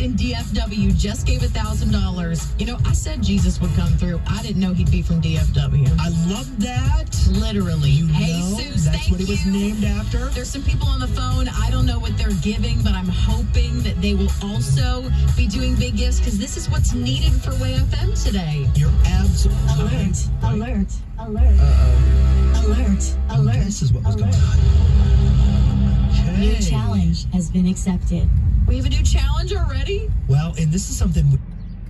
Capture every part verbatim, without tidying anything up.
in D F W just gave one thousand dollars. You know, I said Jesus would come through. I didn't know he'd be from D F W. I love that. Literally. You hey, know, Seuss, that's thank what he was you. named after. There's some people on the phone. I don't know what they're giving, but I'm hoping that they will also be doing big gifts because this is what's needed for Way F M today. You're absolutely Alert, right. alert, alert, Uh-oh. alert, alert. This is what was alert. going on. Okay. New challenge has been accepted. We have a new challenge already? Well, and this is something... We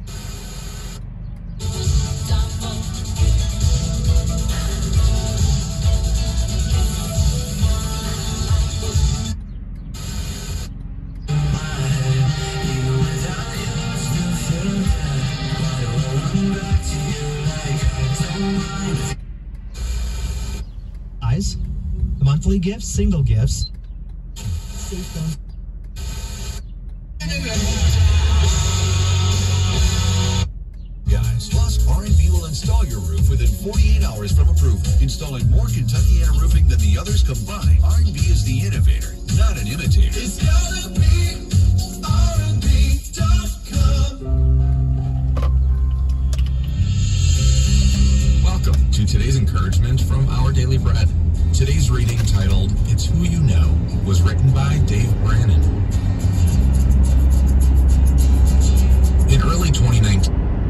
monthly gifts, single gifts. Guys, plus R and B will install your roof within forty-eight hours from approval, installing more Kentuckiana roofing than the others combined. R and B is the innovator, not an imitator. It's gotta be R and B dot com. Welcome to today's encouragement from Our Daily Bread. Today's reading, titled It's Who You Know, was written by Dave Brannon. In early twenty nineteen,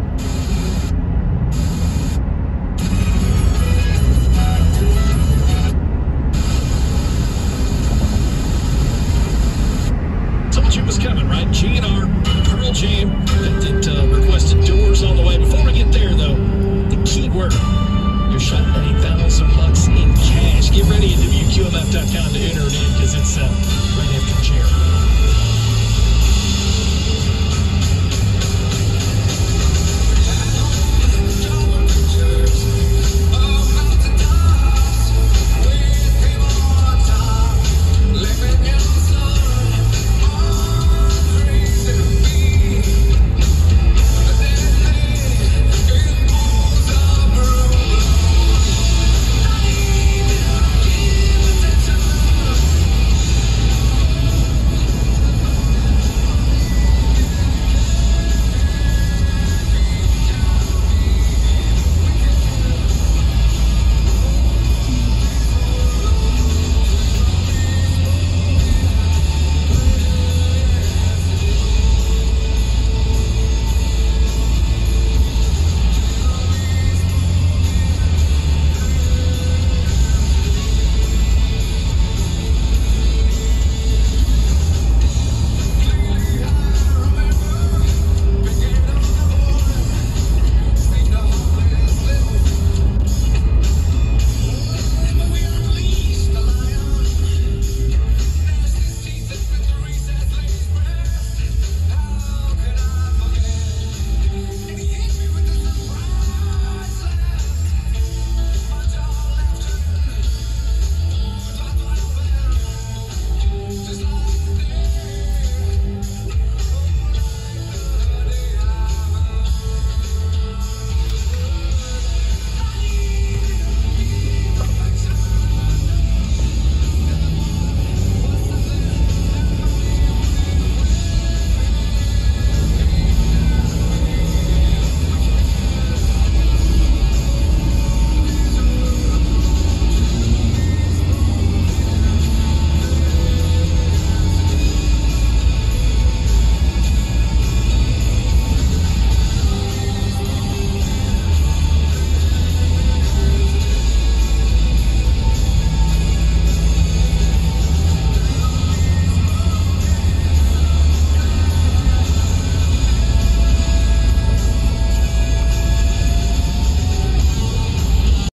told you it was coming, right? G and R, Pearl Jam, that, that uh, requested Doors on the way. Before we get there, though, the key word. Your shot at eight thousand bucks in cash. Get ready at W Q M F dot com to enter it in because it's uh, right after Jerry.